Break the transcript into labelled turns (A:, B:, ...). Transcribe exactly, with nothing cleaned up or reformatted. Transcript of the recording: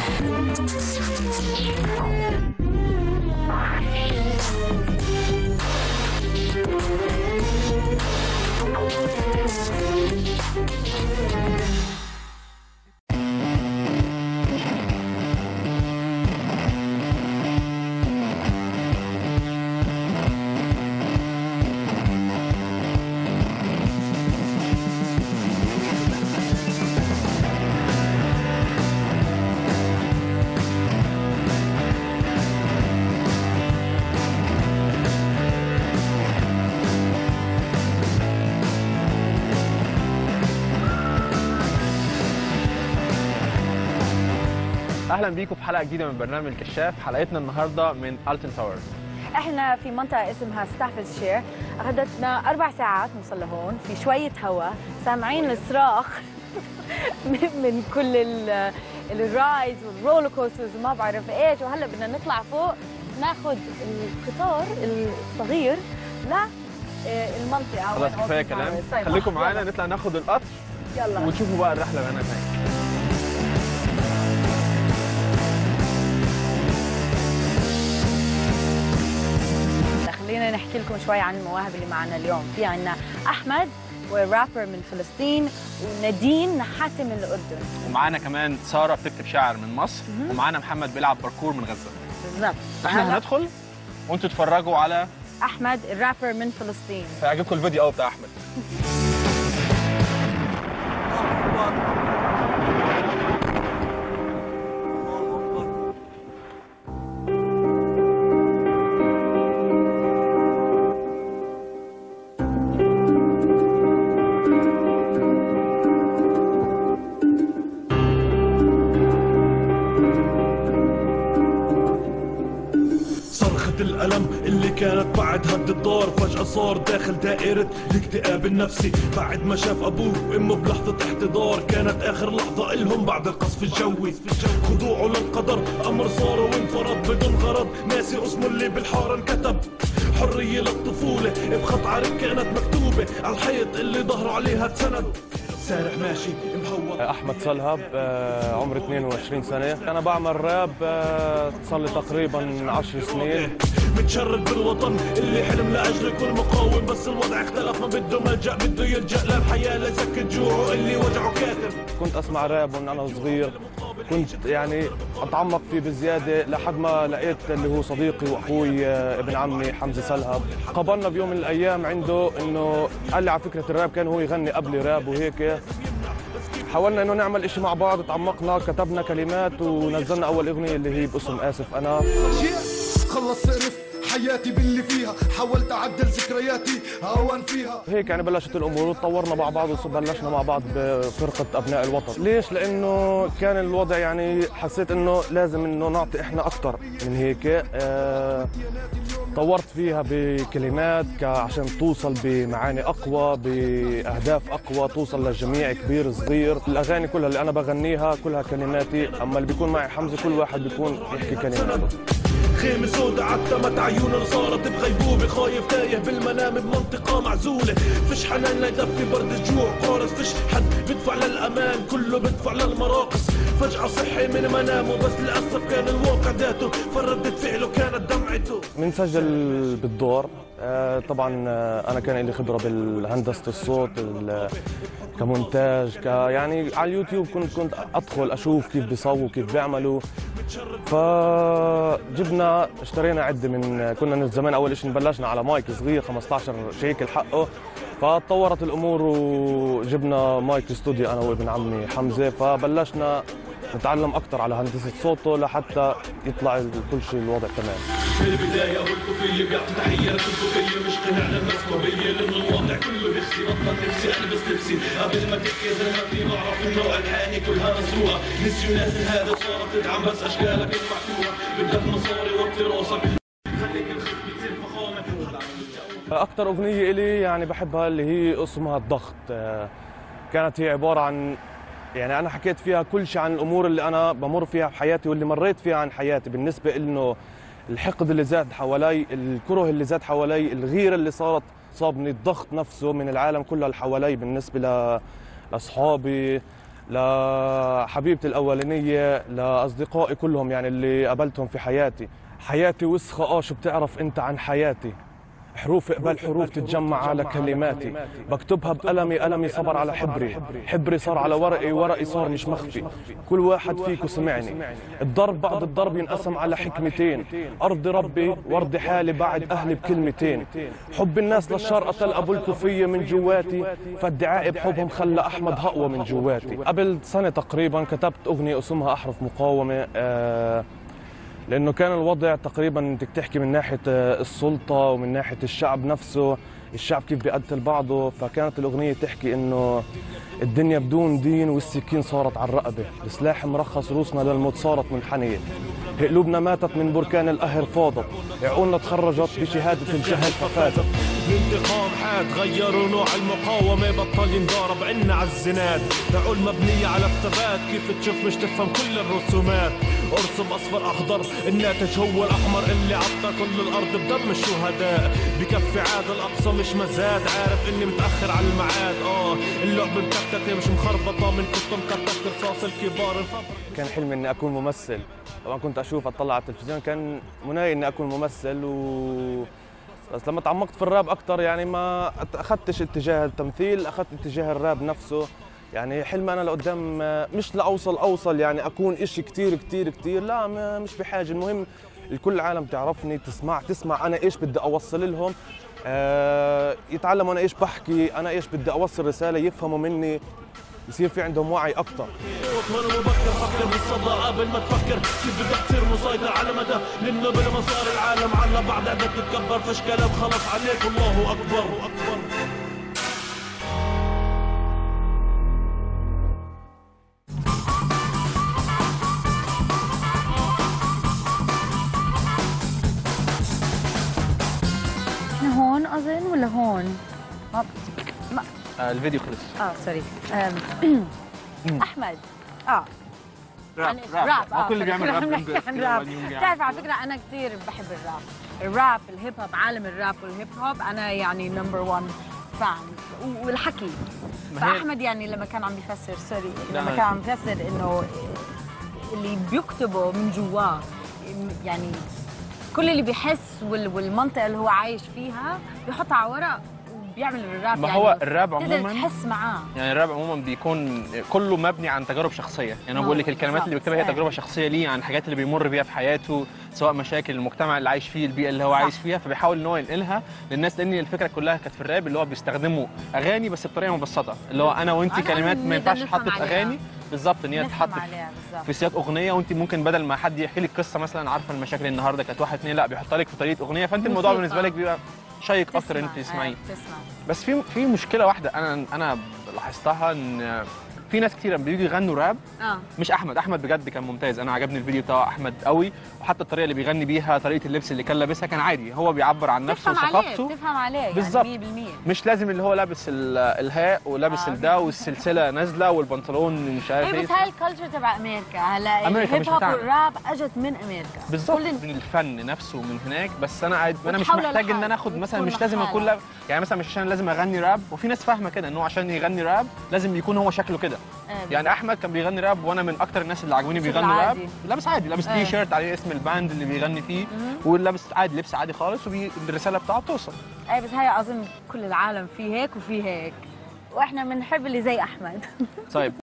A: اهلا بيكم في حلقه جديده من برنامج الكشاف. حلقتنا النهارده من ألتون تاور.
B: احنا في منطقه اسمها ستافوردشير، اخذتنا اربع ساعات نوصل لهون، في شويه هواء، سامعين الصراخ من كل الرايدز والرولر كوسترز وما بعرف ايش، وهلا بدنا نطلع فوق ناخذ القطار الصغير للمنطقه.
A: خلاص كفايه كلام، خليكم معانا نطلع ناخذ القطر يلا وتشوفوا بقى الرحله من هناك.
B: خلينا نحكي لكم شوي عن المواهب اللي معنا اليوم. في عنا أحمد ورابر من فلسطين، ونادين نحاتة من الأردن،
A: ومعانا كمان سارة بتكتب شعر من مصر، ومعانا محمد بيلعب باركور من غزة.
B: بالظبط.
A: احنا هندخل وانتوا تتفرجوا على
B: أحمد الرابر من فلسطين.
A: هيعجبكم الفيديو قوي بتاع أحمد.
C: الألم اللي كانت بعد هد الدار فجأة صار داخل دائرة الاكتئاب النفسي، بعد ما شاف أبوه وأمه بلحظة احتضار، كانت آخر لحظة إلهم بعد القصف الجوي. خضوعه للقدر أمر صار وانفرد بدون غرض، ناسي اسمه اللي بالحارة انكتب. حرية للطفولة بخط عرب كانت مكتوبة على الحيط اللي ظهره عليها اتسند. سارح ماشي مهوط.
D: احمد صلهب، عمري اثنين وعشرين سنه، انا بعمل راب صار لي تقريبا عشر سنين.
C: متشرد بالوطن اللي حلم لاجل كل مقاوم، بس الوضع اختلف، ما بده ملجا بده يلجا للحياه ليسكت جوعه اللي وجعه كاتم.
D: كنت اسمع راب وانا انا صغير، كنت يعني اتعمق فيه بزياده لحد ما لقيت اللي هو صديقي واخوي ابن عمي حمزه صلهب. قابلنا بيوم من الايام عنده انه قال لي على فكره الراب، كان هو يغني قبلي راب وهيك، حاولنا انه نعمل اشي مع بعض، تعمقنا كتبنا كلمات ونزلنا اول اغنيه اللي هي باسم اسف انا.
E: خلص عرفت حياتي باللي فيها، حاولت اعدل ذكرياتي هون فيها.
D: هيك يعني بلشت الامور وتطورنا مع بعض وبلشنا مع بعض بفرقه ابناء الوطن. ليش؟ لانه كان الوضع يعني حسيت انه لازم انه نعطي احنا اكثر من هيك. أه طورت فيها بكلمات عشان توصل بمعاني اقوى، باهداف اقوى، توصل للجميع كبير صغير. الاغاني كلها اللي انا بغنيها كلها كلماتي، اما اللي بيكون معي حمزه كل واحد بيكون يحكي كلماته.
C: خيمة سودة عتمت عيون صارت بغيبوبة، خايف تايه بالمنام بمنطقة معزولة، فيش حنان ليدفي برد الجوع قارس، فيش حد بدفع للأمان كله بدفع للمراقص. فجأة صحي من منامه بس للأسف كان الواقع ذاته، فردة فعله كانت دمعته.
D: بنسجل بالدور، طبعا انا كان لي خبره بالهندسه الصوت كمونتاج، ك يعني على اليوتيوب كنت كنت ادخل اشوف كيف بيصوروا كيف بيعملوا. فجبنا اشترينا عده من كنا من زمان، اول شيء بلشنا على مايك صغير خمسة عشر شيكل حقه، فتطورت الامور وجبنا مايك استوديو انا وابن عمي حمزه، فبلشنا نتعلم اكثر على هندسه صوته لحتى يطلع كل شيء الوضع تمام.
C: في البدايه والكوفيه بيعطي تحيه للكوفيه، مش قناع للمسكوبيه، لانه الوضع كله نفسي بطل نفسي البس نفسي، قبل ما تحكي زلمه في بعرف النوع الحاني كلها مسروقه، نسيوا ناس هذا صارت تدعم بس اشكالك المحكوره، بدك مصاري وطي راسك خليك الخف بتصير فخامه.
D: اكثر اغنيه الي يعني بحبها اللي هي اسمها الضغط، كانت هي عباره عن يعني أنا حكيت فيها كل شيء عن الأمور اللي أنا بمر فيها بحياتي واللي مريت فيها عن حياتي، بالنسبة إنه الحقد اللي زاد حوالي، الكره اللي زاد حوالي، الغيرة اللي صارت صابني، الضغط نفسه من العالم كله اللي حوالي بالنسبة لأصحابي، لحبيبتي الاولانيه، لاصدقائي كلهم يعني اللي قابلتهم في حياتي. حياتي وسخه اه شو بتعرف انت عن حياتي، حروف قبل حروف تتجمع على كلماتي، بكتبها بقلمي قلمي صبر على حبري، حبري صار على ورقي ورقي صار مش مخفي، كل واحد فيكم سمعني. الضرب بعد الضرب ينقسم على حكمتين، أرضي ربي وارضي حالي بعد أهلي بكلمتين، حب الناس للشر قتل أبو الكوفية من جواتي، فادعائي بحبهم خلى أحمد هقوى من جواتي. قبل سنة تقريبا كتبت أغنية اسمها أحرف مقاومة، آه لأنه كان الوضع تقريبا بدك تحكي من ناحية السلطة ومن ناحية الشعب نفسه، الشعب كيف بيقتل بعضه، فكانت الأغنية تحكي إنه الدنيا بدون دين والسكين صارت على الرقبة، السلاح مرخص روسنا للموت صارت منحنية، قلوبنا ماتت من بركان القهر فاضت، عقولنا تخرجت بشهادة الجهل ففاتت.
C: الانتقام حاد غيروا نوع المقاومة، بطل ينضرب عنا عالزناد، عقول مبنية على الثبات، كيف تشوف مش تفهم كل الرسومات، ارسم اصفر اخضر الناتج هو الاحمر اللي عطى كل الارض بدم الشهداء، بكفي عاد الاقصى مش مزاد، عارف اني متاخر على الميعاد، اه اللعبة مكتكة مش مخربطة من كتر مكتكة رصاص الكبار.
D: كان حلمي اني اكون ممثل، طبعا كنت اشوف اطلع على التلفزيون، كان مناي اني اكون ممثل و بس لما تعمقت في الراب اكثر يعني ما اخذتش اتجاه التمثيل، اخذت اتجاه الراب نفسه. يعني حلمي انا لقدام مش لاوصل اوصل يعني اكون إشي كثير كثير كثير، لا مش بحاجه، المهم الكل العالم تعرفني، تسمع تسمع انا ايش بدي اوصل لهم، آه يتعلموا انا ايش بحكي، انا ايش بدي اوصل رساله، يفهموا مني، يصير في عندهم وعي اكثر.
C: وانا مبكر فكر بالصدى قبل ما تفكر كيف بدك تصير مسيطر على مدى، لانه بلا مسار العالم على بعض عندك تتكبر، فش كلام خلص عليك والله اكبر واكبر.
B: احنا هون اظن ولا هون؟ ما ما
A: آه الفيديو خلص.
B: اه سوري. احمد اه
A: راب
B: راب, راب.
A: اه كل اللي بيعمل راب
B: عن راب. بتعرف على فكره انا كثير بحب الراب، الراب الهيب هوب، عالم الراب والهيب هوب انا يعني نمبر واحد فان، والحكي. فاحمد يعني لما كان عم بيفسر سوري لما كان عم بيفسر انه اللي بيكتبه من جواه، يعني كل اللي بيحس والمنطقه اللي هو عايش فيها بيحطها على ورق بيعمل الراب.
A: ما
B: يعني
A: هو الراب عموما
B: تقدر تحس معاه،
A: يعني الراب عموما بيكون كله مبني عن تجارب شخصيه، يعني انا بقول لك الكلمات اللي بيكتبها هي تجربه شخصيه ليه عن الحاجات اللي بيمر بيها في حياته، سواء مشاكل المجتمع اللي عايش فيه، البيئه اللي هو صح. عايش فيها، فبيحاول ان هو ينقلها للناس، لان الفكره كلها كانت في الراب اللي هو بيستخدموا اغاني بس بطريقه مبسطه، اللي هو انا وانت كلمات ما ينفعش تتحط في اغاني بالظبط، ان هي تتحط في سياق اغنيه، وانت ممكن بدل ما حد يحكي لك قصه مثلا عارفه المشاكل النهارده كانت واحد اثنين، لا بيحطها لك في طريقه اغنيه، فانت الموضوع بالنسبه لك بيبقى شيق اكتر ان انت تسمعيه. بس في في مشكله واحده انا انا لاحظتها، ان في ناس كتير بييجوا يغنوا راب آه. مش احمد، احمد بجد كان ممتاز، انا عجبني الفيديو بتاع احمد قوي، وحتى الطريقه اللي بيغني بيها، طريقه اللبس اللي كان لابسها كان عادي، هو بيعبر عن نفسه وثقافته،
B: تفهم عليه
A: بالظبط
B: يعني مية بالمية،
A: مش لازم اللي هو لابس الهاء ولابس آه. الدا والسلسله نازله والبنطلون مش عارف ايه.
B: بس هاي الكالتشر تبع امريكا، هلا الهيب هوب والراب اجت من امريكا
A: بالظبط، من الفن نفسه من هناك، بس انا قاعد انا مش محتاج ان انا اخد مثلا، مش لازم اكون لاب... يعني مثلا مش عشان لازم اغني راب، وفي ناس فاهمه كده انه عشان يغني راب لازم يكون هو شكله كده، يعني احمد كان بيغني راب وانا من اكتر الناس اللي عاجبوني بيغنوا راب، لابس عادي، لابس تي شيرت عليه اسم الباند اللي بيغني فيه، ولابس عادي لبس عادي خالص، والرساله بتاعته بتوصل.
B: اي بس هاي اظن كل العالم في هيك وفي هيك، واحنا بنحب اللي زي احمد.
A: طيب